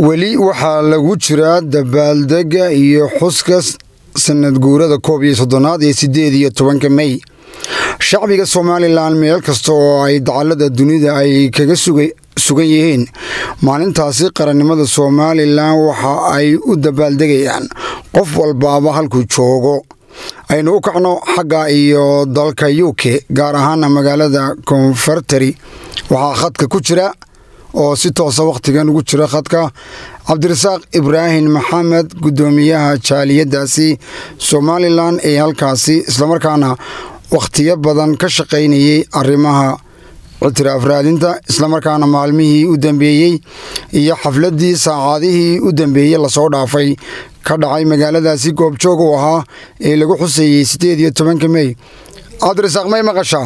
weli waxaa lagu jiraa dabaaldega iyo xuska sanad guurada 31 ee 18 May. shacbiga Soomaaliland meel kasta oo ay dacalada dunida ay kaga sugan yihiin maalintaasi qarannimada Soomaaliland waxa ay u dabaaldegayaan qof walba halkuu joogo. aynu u kacno xagga iyo dalka UK gaar ahaan magaalada Confertary waxa khadka ku jira oo si toos ah waqtigan ugu jira khadka Cabdirasaaq Ibrahim Maxamed gudoomiyaha jaaliyadaasi Soomaaliland ee halkaasi isla markaana waqtiyo badan ka shaqeynayay arrimaha cutiraaf raadinta isla markaana maalmihii u dambeeyay iyo xafladii saacadihii u dambeeyay la soo dhaafay ka dhacay magaaladaasi goobjoog u ahaa ee lagu xusayay 18 May. Cabdirasaaq may maqashaa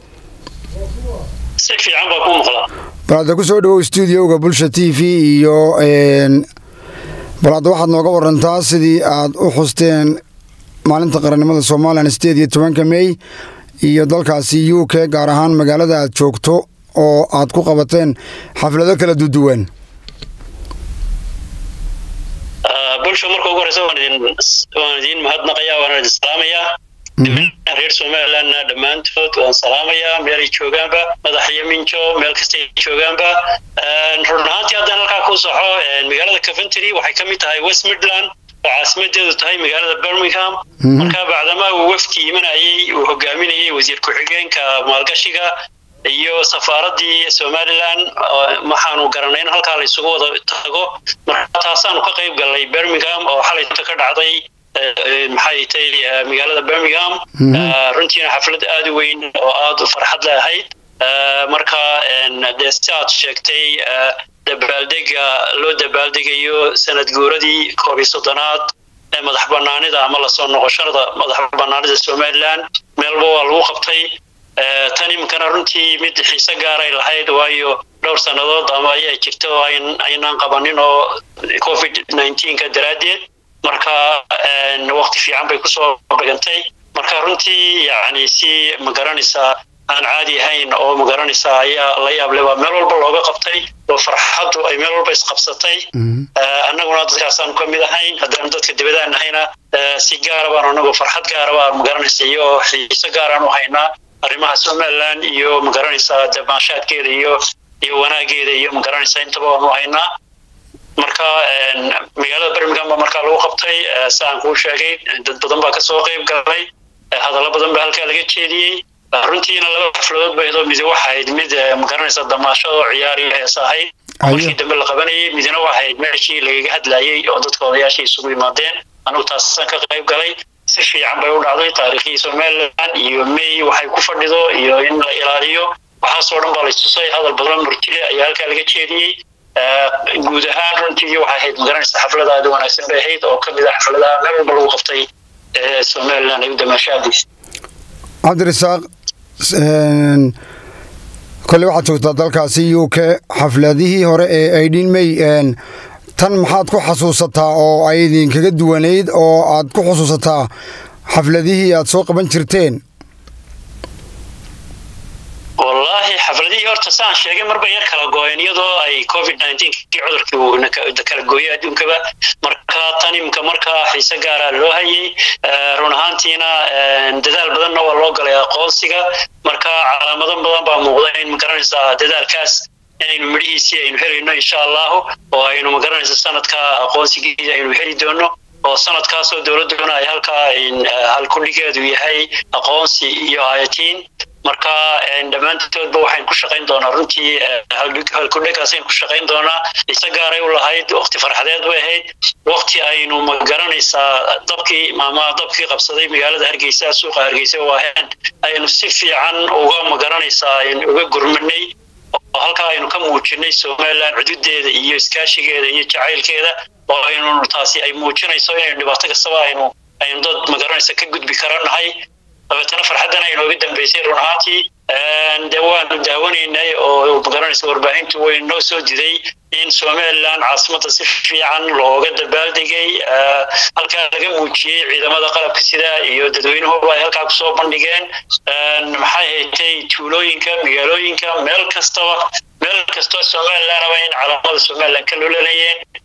si fiican baa ku maqlaa baad ku soo dhawow studio-ga Bulsha TV iyo baad waxaad nooga warantaa sidii aad u xusteen maalinta qarannimada Soomaaliland 18 May iyo dalkaasi UK gaar ahaan magaalada aad joogto oo aad ku qabateen xaflado kala duwan. bulsho markuu ugu horeysa waan idin mahadnaqayaa waan idin salaamayaa reer Soomaaliland dhamaantood waan salaamayaa meel ay joogaanba madax yaminjo meel kasta ay joogaanba runtii haddana halkaa ku soxo magaalada Coventry waxay ka mid tahay West Midland عاصمته تهاي مقالة برمنغهام مركا بعدما وفدي imanayay uu hogaaminayay wasiir ku-xigeenka maalgashiga iyo safaaradii Soomaaliland maxaanu garanayn halka la isugu wada tago marka taasaan ka qayb galay Birmingham oo xalay ka dhacday maxay tahay magaalada Birmingham runtii xaflad aad u weyn oo aad u farxad lahayd marka deestaad sheegtay dabaaldega loo dabaaldegayo sanad guuradii 31aad ee madax banaanida ama la soo noqoshada madax banaanida Soomaaliland meelba waa lagu qabtay tan imkana runtii mid xiisa gaar ah lahayd waayo dhowr sanadood ama ay jirto aynaan qabanin oo COVID-19 ka daraadeed marka waqti fiican bay ku soo dhigantay marka runtii yaani si magaranaysa aan caadi ahayn oo magaranaysa ayaa la yaab leh meel walba looga qabtay oo farxadu ay meel walba isqabsatay annaguna dadkaasaan ka mid ahayn haddana dadka dibadda ahayna si gaar ah baan anagu farxad gaar ah magaranaysa iyo xiiso gaar ah u haynaa arrimaha Soomaaliland iyo magaranaysa damaashaadkeeda iyo wanaageeda iyo magaranaysa intaba waan u haynaa marka magaalada Birmingham marka lagu qabtay saan ku sheegay dad badan baa ka soo qayb galay hadallo badan baa halka laga jeediyay runtiina laba xafladood bay mid waxay mid magaranaysa damaashado ciyaar iyo heesahay markii dambe la qabanayay midna waxay meeshii laga hadlayay oo dadka odayaasha isugu yimaadeen anigu taasaan ka qayb galay si fiican bay u dhacday taariikhii Soomaaliland iyo May waxay ku fadhido iyo in la ilaaliyo waxa soo dhan baa la istusay hadal badan murtile ayaa halka laga jeediyay guud ahaan runtii waxay ahayd magaranaysa xaflad aad u wanaagsan bay ahayd oo kamid ah xafladaha meel walba lagu qabtay Soomaaliland ay u damaashaadis Cabdirasaaq kale waxaad joogtaa dalkaasi UK xafladihii hore ee 18 May tan maxaad ku xasuusataa oo ay idin kaga duwaneyd oo aad ku xasuusataa xafladihii aad soo qaban jirteen wallahi xafladihii horta saan sheegay marba yar kala gooyeen iyadoo ay COVID-19 cudurkii uu kala gooyay adduunkaba marka tanimka marka xiisa gaar ah loo hayay run ahaantiina dadaal badan oo loo galay aqoonsiga marka calaamado badan baa muuqday in magaranaysa dadaalkaas inaynu midhiisii aynu helayno insha Allah oo aynu magaranaysa sanadka aqoonsigiisa aynu heli doono oo sanadkaas oo dawladuna ay hal ku dhigeedu yahay aqoonsi iyo ayatiin marka dhamaantoodba waxaan ku shaqeyn doonaa runtii hal ku dhagaaseen ku shaqeyn doonaa isa gaaray u lahayd waqti farxadeed way ahayd waqti aynu magaranaysa dabkii qabsaday magaalada Hargeysa suuqa Hargeysa waahan aynu si fiican uga magaranaysa uga gurmanay halka aynu ka muujinay Soomaaliland xuduudeeda iyo iskaashigeeda iyo jacaylkeeda oo aynu taasi ay muujinayso in dhibaato kasta aynu dad magaranaysa ka gudbi karanahay abtana farxadan ay nooga dambeysay runaantii dawaan daawaneynay oo magaranaysa warbaahintu way noo soo diday in Soomaaliland caasimada si fiican looga dabaaldegay halka laga muujiyay ciidamada qalabka sida iyo dadweynuhu ay halka ku soo bandhigeen maxay ahayd tuulooyinka magaalooyinka meel kasta Soomaaliland waa in calaamada Soomaaliland ka lulanayeen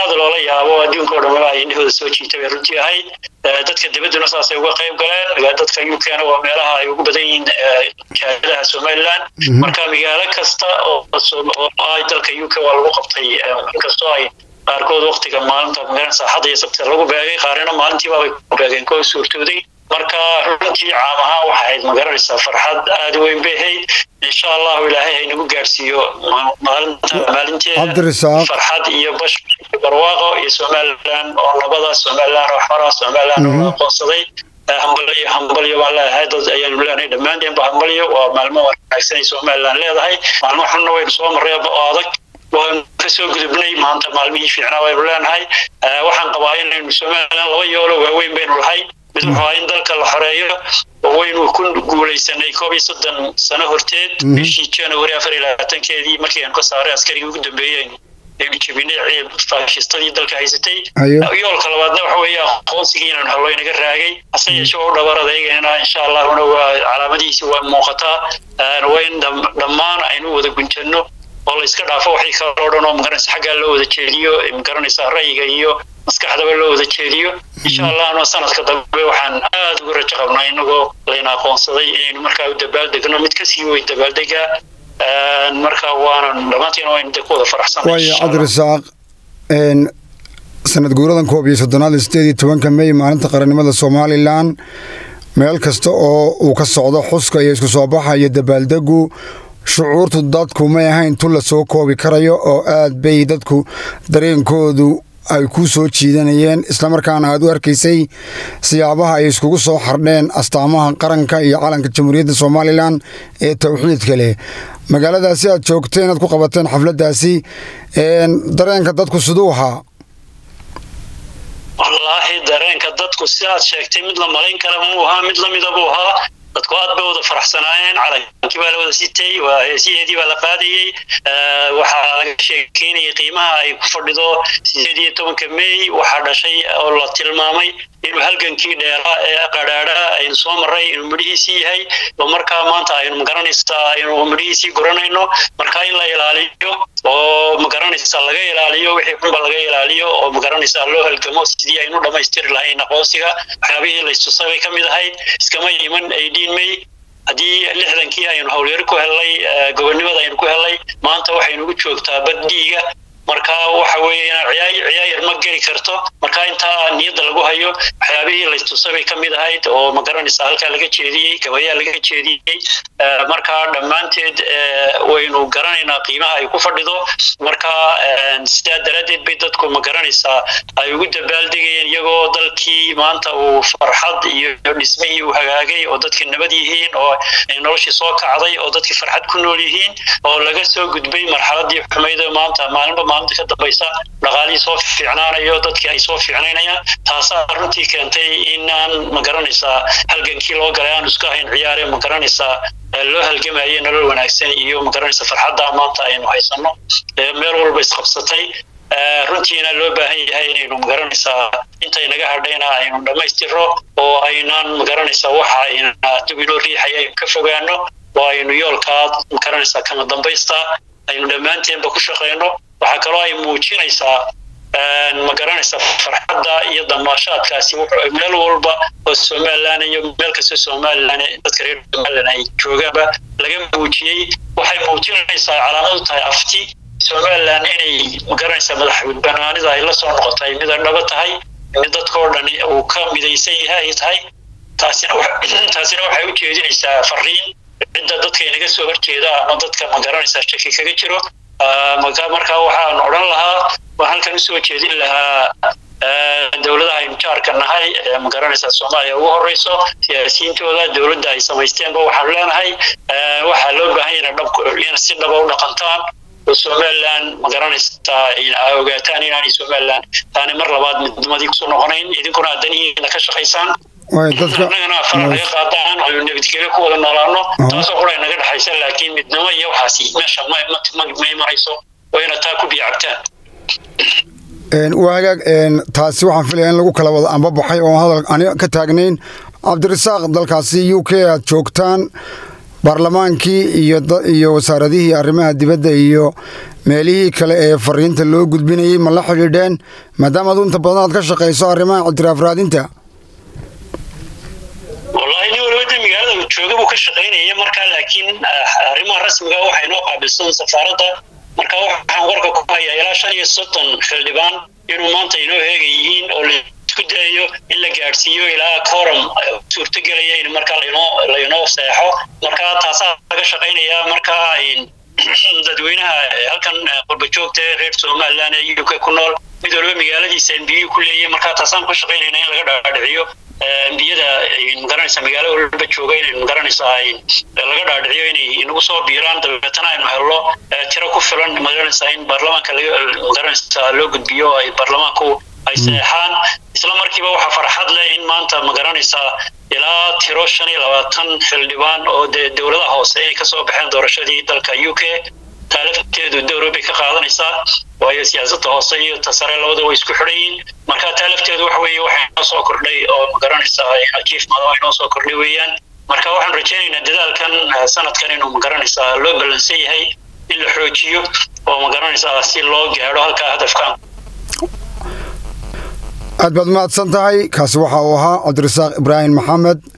aad loola yaabo adduunka oo dhan ay indhahooda soo jiitay runtii ahayd dadka dibaduna saasay uga qayb galeen dadka UK-na waa meelaha ay ugu badan yihiin jaaliyadaha Somaliland marka magaalo kasta oo ay dalka UK waa lagu qabtay inkastoo ay qaarkood waqtiga maalinta magaranaysa Axad iyo Sabti lagu beegay qaarina maalintii baa ku beegeen koo suurtooday marka runtii caam ahaan waxay magaranaysaa farxad aad weyn bay insha Allah ilaahay inagu gaarsiiyo maalinteeda farxad iyo bash barwaaqo iyo Somaliland oo nabada Somaliland oo xara Somaliland oo qoonsaday hambalyo wallahi dad ayaan leeyahay dhamaanteen hambalyo waa maalmo wanaagsan ay Somaliland leedahay maalmo xunna way soo maray oo adag waan ka soo gudubnay maanta maalmihii fiicnaa way leeyahay waxaan qabaa in Somaliland laba yoolo waaweyn baynu lahay mid waxa in dalka la xoreeyo oo waynu ku guuleysanay 30 sano horteed bishii January 24 markii aan ka saaray askariga ugu dambeeyay jibinay faashistadii dalka haysatay yoolka labaadna waxa weeye aqoonsiga inaan helo inaga raagay asayeesho oo dhabaradayna insha Allah waa calaamadiisi waa muuqataa wayn dhammaan aynu wada gunjano oo la iska dhaafo wixii ka roodhan oo magaranaysa xagga loo wada jeediyo magaranaysa ra'yiga iyo maskaxda loo wada jeediyo insha Allah ana sanadka dambe waxaan aad ugu rajo qabnaa inagoo leena aqoonsaday in markaa u dabaaldegno mid ka sii weyn dabaaldega marka waana dhamaantiin oo inta ku wada faraxsanahay way Cabdirasaaq sanad guuradan 18 May maalinta qarannimada Somaliland meel kasta oo uu ka socdo xuska iyo isku soo baxaya dabaaldegu shucuurtu dadku ma ahayn tul la soo koobi karayo oo aad bay dadku dareenkoodu ay ku soo jiidanayeen isla markaana aad u arkaysay siyaabaha ay iskugu soo xardheen astaamaha qaranka iyo calanka Jamhuuriyadda Somaliland ee tawxiidka leh magaaladaasi aad joogteen aad ku qabateen xafladaasi dareenka dadku sidoo ahaa wallahi dareenka dadku sidaad sheegtay mid la malayn kara muu ahaa mid la midabo ahaa dadku aad bay wada faraxsanaayeen calankii baa la wada sitay waa heesiyeedii baa la qaadayay waxaa laga sheekeynayay qiimaha ay ku fadhido 18 May waxaa dhashay oo la tilmaamay inuu halgankii dheeraa ee qadhaadha aynu soo maray inuu midhiisii yahay oo markaa maanta aynu magaranaysaa inuu midhiisii goranayno markaa in la ilaaliyo oo magaranaysaa laga ilaaliyo wixii xunba laga ilaaliyo oo magaranaysaa loo halgamo sidii aynu dhamaystiri lahayn aqoonsiga waxyaabihii la istusay ka mid ahayd iskama iman 18 May hadii 60kii aynu hawlyar ku helay gobonimada aynu ku helay maanta waxaynu ugu joogtaa baddiga marka waxa weeyaan ciyaar ma gari karto marka inta niyada lagu hayo waxyaabihii la istusay ka mid ahayd oo magaranaysaa halka laga jeediyay gabayaa laga jeediyay marka dhamaanteed waynu garanaynaa qiimaha ay ku fadhido marka sida daradeed bay dadku magaranaysaa ay ugu dabaaldegayeen iyagoo dalkii maanta uu farxad iyo dhismihii uu hagaagay oo dadkii nabad yihiin oo noloshii soo kacday oo dadkii farxad ku nool yihiin oo laga soo gudbay marxaladii xumayd maanta maalinba maalinta ka dambaysa dhaqaalii soo fiicnaanayo dadkii ay soo fiicnaynayaan taasa runtii keentay inaan magaranaysaa halgankii loo galay aan isku hayn ciyaare magaranaysaa loo halgamayo nolol wanaagsan iyo magaranaysaa farxadda maanta aynu haysano meel walba isqabsatay runtiina loo baahan yahay inaynu magaranaysaa intay naga hadhayna aynu dhamaystiro oo aynaan magaranaysaa waxa ayna dib inoo riixaya ka fogaano oo aynu yoolkaa magaranaysaa kama dambaysta aynu dhammaanteenba ku shaqeyno waxa kaloo ay muujinaysaa magaranaysaa farxadda iyo damaashaadkaasi meel walba oo Somaliland iyo meel kasta Somaliland dadka reer Somaliland ay joogaanba laga muujiyay waxay muujinaysaa calaamad tahay afti Somaliland inay magaranaysaa madaxweynaanida ay la soo noqotay mid dhaba tahay mid dadka oo dhan uu ka midaysan yahay tahay taasina waxay u jeedinaysaa fariin cidda dadka inaga soo horjeeda ama dadka magaranaysaa shaki kaga jiro marka waxaan oran lahaa waxaan kan soo jeedin lahaa dawladaha aynu jaarka nahay magaranaysaa Soomaaliya ugu horeyso siyaasiyiintooda dawladda ay samaysteenba waxaan leenahay waxa loo baahan yahay in si dhab ah u dhaqantaan Somaliland magaranaysaa in ay ogaataan inaan Somaliland taani mar labaad midnimadii ku soo noqonayn idinkuna adanihiina ka shaqeysaan way dadka naga qaadaan oo nabadgelyo ku wada noolaano taasoo qoray naga dhaxaysa laakiin midnimo iyo waxaasi meesha ma marayso wayna taa ku biicabtaan waagaag taasi waxaan filayaa in lagu kala wada amba baxay oo hadal ani ka taagnayn Cabdirasaaq dalkaasi UK aad joogtaan baarlamaankii iyo wasaaradihii arrimaha dibadda iyo meelihii kale ee fariinta loo gudbinayay ma la xidhiidheen maadaama aad inta badan aad ka shaqayso arrimaha ictiraaf raadinta wallahi nin walba magaalada jooga buu ka shaqaynayay markaa laakiin arrimaha rasmiga waxay noo qaabilsan safaaradda marka waxaan warka ku hayaa ilaa 35 xildhibaan inuu maanta inoo heegayihiin oo isku dayo in la gaarsiiyo ilaa quorum suurtagelaya in marka la inoo seexo marka taasa laga shaqaynaya marka dadweynaha halkan qurba joogta reer Soomaaliland ee UK ku nool mid walba magaaladiisa NBU ku leeyahay marka taasaan ku shaqaynayna in laga dhaadhiciyo NBUda magaranaysa magaalo walba jooga in magaranaysa laga dhaadhiciyo inay inagu soo biiraan dabeetana aynu helno tiro ku filan magaranaysa in baarlamaanka magaranaysa loo gudbiyo ay baarlamaanku ay seexaan isla markiiba waxa farxad leh in maanta magaranaysa ilaa tiro 25 xildhibaan oo dawladda hoose ay ka soo baxeen doorashadii dalka UK talafteedu dawladda ka qaadanaysa waayo siyaasadda hoose iyo tasare labada way isku xidhayeen marka talafteedu waxa weeye waxa soo kordhay oo magaranaysa chief madaxweyne inoo soo kordhay weeyaan marka waxaan rajaynaynaa dadaalkan sanadkan inuu magaranaysa loo balansan yahay in la xoojiyo oo magaranaysa si loo gaaro halka hadafkan aad baad mahadsan tahay kaasi waxa uu ahaa Cabdirasaaq Ibraahim Maxamed